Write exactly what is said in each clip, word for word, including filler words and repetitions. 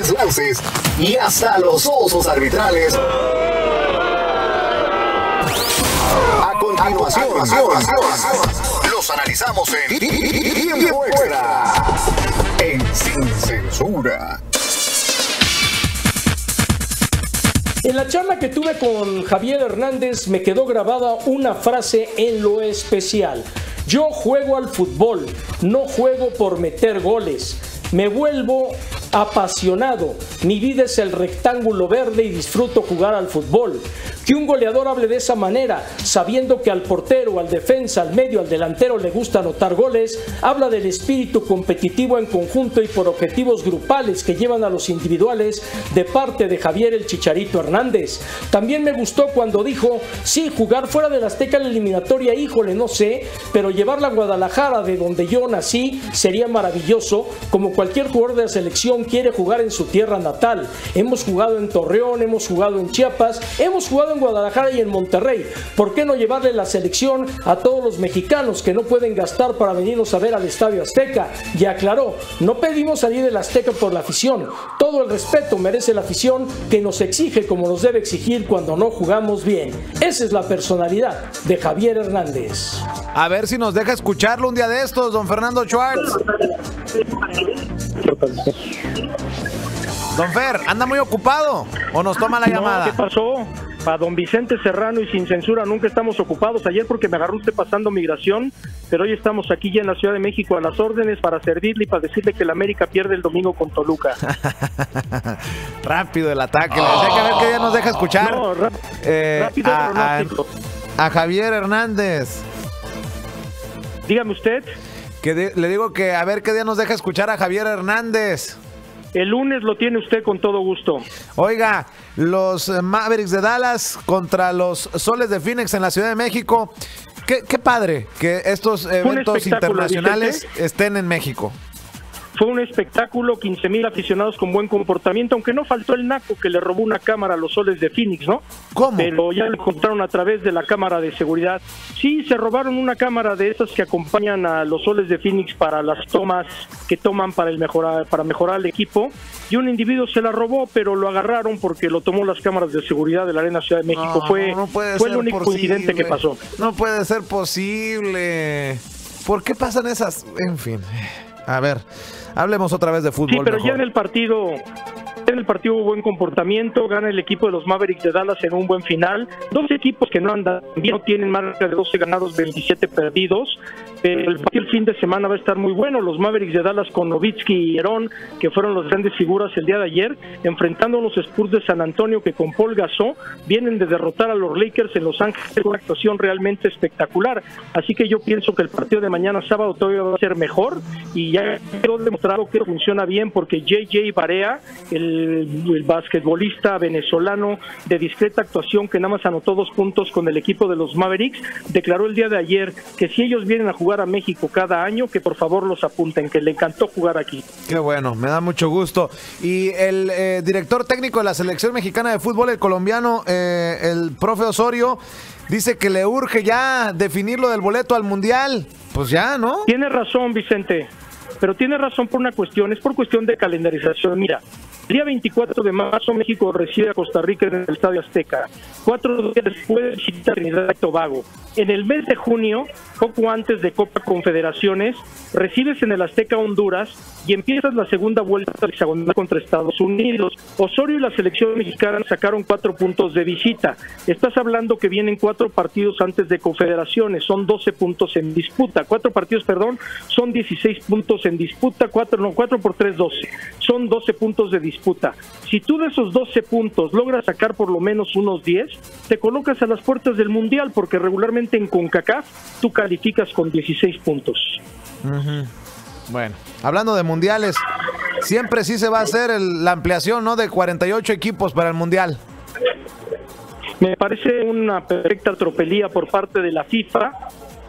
mejores lances y hasta los osos arbitrales. A continuación, los analizamos en Tiempo Extra, en Sin Censura. En la charla que tuve con Javier Hernández me quedó grabada una frase en lo especial. Yo juego al fútbol, no juego por meter goles. Me vuelvo apasionado. Mi vida es el rectángulo verde y disfruto jugar al fútbol. Que un goleador hable de esa manera, sabiendo que al portero, al defensa, al medio, al delantero le gusta anotar goles, habla del espíritu competitivo en conjunto y por objetivos grupales que llevan a los individuales de parte de Javier el Chicharito Hernández. También me gustó cuando dijo, sí, jugar fuera del Azteca en la eliminatoria, híjole, no sé, pero llevarla a Guadalajara, de donde yo nací, sería maravilloso, como cualquier jugador de la selección quiere jugar en su tierra natal. Hemos jugado en Torreón, hemos jugado en Chiapas, hemos jugado en Guadalajara y en Monterrey. ¿Por qué no llevarle la selección a todos los mexicanos que no pueden gastar para venirnos a ver al Estadio Azteca? Y aclaró, no pedimos salir del Azteca por la afición. Todo el respeto merece la afición que nos exige como nos debe exigir cuando no jugamos bien. Esa es la personalidad de Javier Hernández. A ver si nos deja escucharlo un día de estos, don Fernando Schwartz. Don Fer, ¿anda muy ocupado o nos toma la no, llamada? ¿Qué pasó? A don Vicente Serrano y Sin Censura nunca estamos ocupados. Ayer porque me agarró usted pasando migración, pero hoy estamos aquí ya en la Ciudad de México a las órdenes para servirle y para decirle que el América pierde el domingo con Toluca. Rápido el ataque. Oh. Hay que ver qué día nos deja escuchar. No, rap eh, rápido a, a, a Javier Hernández. Dígame usted. Que de, le digo que a ver qué día nos deja escuchar a Javier Hernández. El lunes lo tiene usted con todo gusto. Oiga, los Mavericks de Dallas contra los Soles de Phoenix en la Ciudad de México. Qué, qué padre que estos eventos internacionales Vicente. estén en México. Fue un espectáculo, quince mil aficionados con buen comportamiento, aunque no faltó el naco que le robó una cámara a los Soles de Phoenix, ¿no? ¿Cómo? Pero ya lo encontraron a través de la cámara de seguridad. Sí, se robaron una cámara de esas que acompañan a los Soles de Phoenix para las tomas que toman para, el mejorar, para mejorar el equipo, y un individuo se la robó, pero lo agarraron porque lo tomó las cámaras de seguridad de la Arena Ciudad de México. No, fue no puede fue ser el único posible. incidente que pasó. No puede ser posible. ¿Por qué pasan esas? En fin, a ver... Hablemos otra vez de fútbol. Sí, pero mejor. ya en el partido, en el partido hubo buen comportamiento, gana el equipo de los Mavericks de Dallas en un buen final. Dos equipos que no andan bien, no tienen marca de doce ganados, veintisiete perdidos. El partido el fin de semana va a estar muy bueno. Los Mavericks de Dallas con Nowitzki y Herón, que fueron las grandes figuras el día de ayer, enfrentando a los Spurs de San Antonio, que con Paul Gasol vienen de derrotar a los Lakers en Los Ángeles, una actuación realmente espectacular. Así que yo pienso que el partido de mañana sábado todavía va a ser mejor, y ya quedó demostrado que funciona bien porque J J Barea, el, el basquetbolista venezolano de discreta actuación que nada más anotó dos puntos con el equipo de los Mavericks, declaró el día de ayer que si ellos vienen a jugar a México cada año, que por favor los apunten, que le encantó jugar aquí. Qué bueno, me da mucho gusto. Y el eh, director técnico de la selección mexicana de fútbol, el colombiano, eh, el profe Osorio, dice que le urge ya definir lo del boleto al Mundial. Pues ya, ¿no? Tiene razón, Vicente, pero tiene razón por una cuestión, es por cuestión de calendarización. Mira, el día veinticuatro de marzo México recibe a Costa Rica en el Estadio Azteca. Cuatro días después visita Trinidad y Tobago. En el mes de junio, poco antes de Copa Confederaciones, recibes en el Azteca Honduras y empiezas la segunda vuelta hexagonal contra Estados Unidos. Osorio y la selección mexicana sacaron cuatro puntos de visita. Estás hablando que vienen cuatro partidos antes de Confederaciones, son doce puntos en disputa. Cuatro partidos, perdón, son dieciséis puntos en disputa. Cuatro, no, cuatro por tres, doce. Son doce puntos de disputa. Si tú de esos doce puntos logras sacar por lo menos unos diez, te colocas a las puertas del Mundial, porque regularmente en CONCACAF tú calificas con dieciséis puntos. Uh-huh. Bueno, hablando de mundiales, siempre sí se va a hacer el, la ampliación, ¿no?, de cuarenta y ocho equipos para el Mundial. Me parece una perfecta tropelía por parte de la FIFA,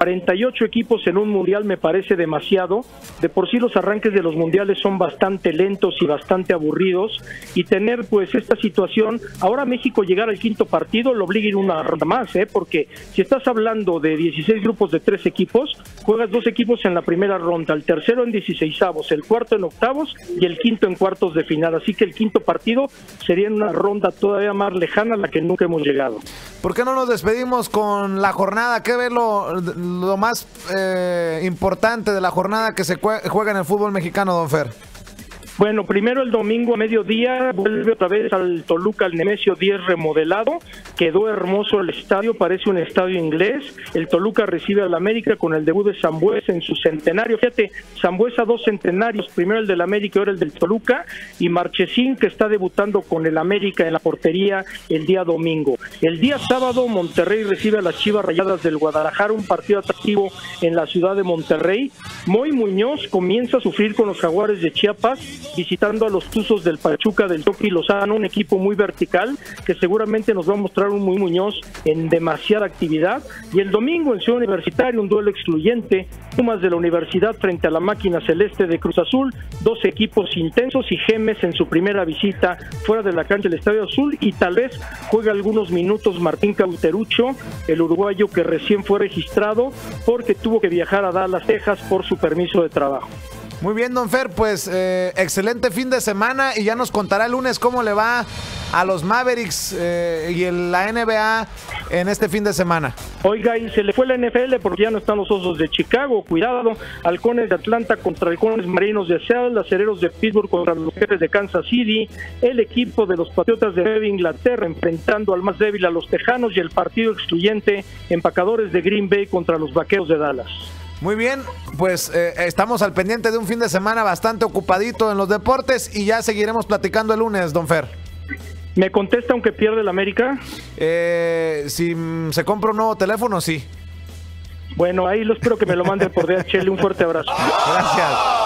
cuarenta y ocho equipos en un mundial me parece demasiado. De por sí los arranques de los mundiales son bastante lentos y bastante aburridos, y tener pues esta situación, ahora México llegar al quinto partido lo obliga a ir una ronda más, ¿eh? Porque si estás hablando de dieciséis grupos de tres equipos, juegas dos equipos en la primera ronda, el tercero en dieciseisavos, el cuarto en octavos y el quinto en cuartos de final, así que el quinto partido sería en una ronda todavía más lejana a la que nunca hemos llegado. ¿Por qué no nos despedimos con la jornada? ¿Qué ves lo, lo más eh, importante de la jornada que se juega en el fútbol mexicano, don Fer? Bueno, primero el domingo a mediodía vuelve otra vez al Toluca, al Nemesio diez remodelado. Quedó hermoso el estadio, parece un estadio inglés. El Toluca recibe al América con el debut de Sambuesa en su centenario. Fíjate, Sambuesa dos centenarios, primero el del América y ahora el del Toluca. Y Marchesín, que está debutando con el América en la portería el día domingo. El día sábado Monterrey recibe a las Chivas Rayadas del Guadalajara, un partido atractivo en la ciudad de Monterrey. Moy Muñoz comienza a sufrir con los Jaguares de Chiapas, visitando a los Tuzos del Pachuca del Toki Lozano, un equipo muy vertical que seguramente nos va a mostrar un Muy Muñoz en demasiada actividad. Y el domingo en Ciudad Universitaria, un duelo excluyente, Pumas de la Universidad frente a la Máquina Celeste de Cruz Azul, dos equipos intensos, y Gemes en su primera visita fuera de la cancha del Estadio Azul, y tal vez juega algunos minutos Martín Cauterucho, el uruguayo que recién fue registrado porque tuvo que viajar a Dallas, Texas por su permiso de trabajo. Muy bien, don Fer, pues eh, excelente fin de semana, y ya nos contará el lunes cómo le va a los Mavericks eh, y en la N B A en este fin de semana. Oiga, y se le fue la N F L porque ya no están los Osos de Chicago, cuidado, Halcones de Atlanta contra Halcones Marinos de Seattle, Acereros de Pittsburgh contra los Jefes de Kansas City, el equipo de los Patriotas de Nueva Inglaterra enfrentando al más débil a los Tejanos, y el partido excluyente Empacadores de Green Bay contra los Vaqueros de Dallas. Muy bien, pues eh, estamos al pendiente de un fin de semana bastante ocupadito en los deportes, y ya seguiremos platicando el lunes, don Fer. ¿Me contesta aunque pierde el América? Eh, si mm, se compra un nuevo teléfono, sí. Bueno, ahí lo espero que me lo mande por D H L. Un fuerte abrazo. Gracias.